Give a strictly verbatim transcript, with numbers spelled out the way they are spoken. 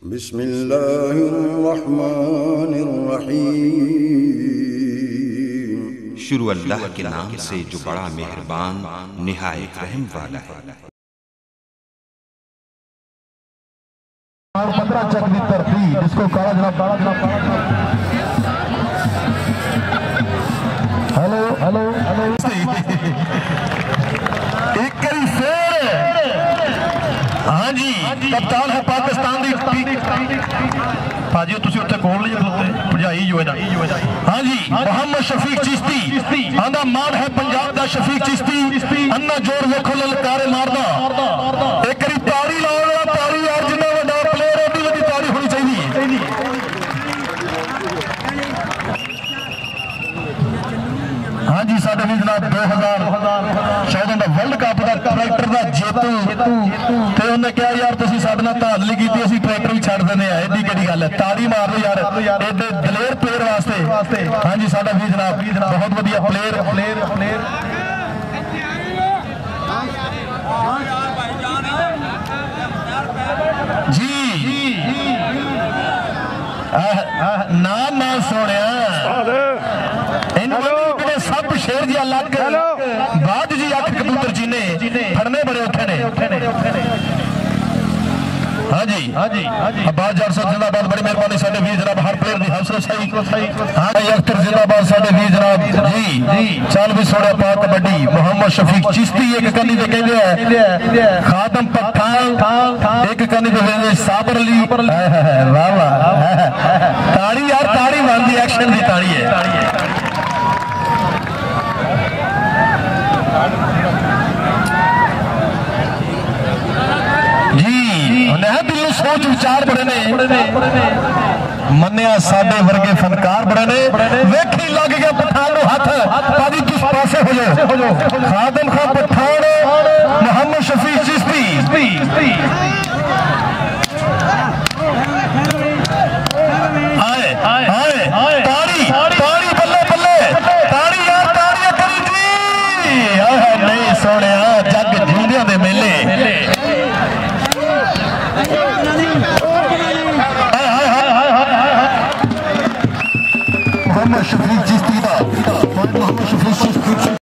बिस्मिल्लाहिर्रहमानिर्रहीम। शुरू अल्लाह के नाम से जो बड़ा मेहरबान निहायत रहम वाला है। और पंद्रह चक की तरतीब जिसको काला जनाब काला जनाब हेलो हेलो हेलो एक करी शेर। हाँ जी कप्तान है पाकिस्तान दी भाजी तुसी उत्ते कोल नहीं खलोते भजाई जो है। हाँ जी मोहम्मद शफीक चिश्ती आंदा मान है पंजाब दा शफीक चिश्ती अन्ना जोर वेखो ललकारे मारदा एक करी ताड़ी लाओ ताड़ी यार जिन्ना वड्डा प्लेयर एडी वड्डी ताड़ी होनी चाहिए। हाँ जी साडे भी जनाब दो हजार चौदह का वर्ल्ड कप का ट्रैक्टर का जेतू ते उन्हें कहा यार तुसी साडे नाल धांधली कीती असीं ट्रैक्टर भी छड्ड दिंदे आ एडी केड़ी गल है ताड़ी मार दो यार एडे दलेर प्लेयर वास्ते। हाँ जी साडा भी जनाब बहुत वधिया प्लेयर प्लेयर प्लेयर जी ना ना सोनिया सब शेर जी अलग बाद जी अख कबूतर जीने फड़ने बड़े औखे ने। हाँ जी हाँ जी अब्बास जार साहब जिंदाबाद बड़ी मेहरबानी साडे वीर जनाब हर प्लेयर की हौसला सही। हाँ जी अख्तर जिंदाबाद साडे वीर जनाब जी जी चल भी सोने पा कबड्डी मोहम्मद शफीक चिश्ती एक कन्नी दे कहंदे है खादम पठान एक कन्नी दे कहंदे साबर अली वाह वाह ताड़ी यार ताड़ी मारदी एक्शन दी ताड़ी है। दिल सोच विचार बड़े ने मन्निया साडे वर्गे फनकार बड़े ने वेखी लग गया पठान हाथ भाजी किस पासे हो जाओ खादम खां पठान मोहम्मद शफीक चिश्ती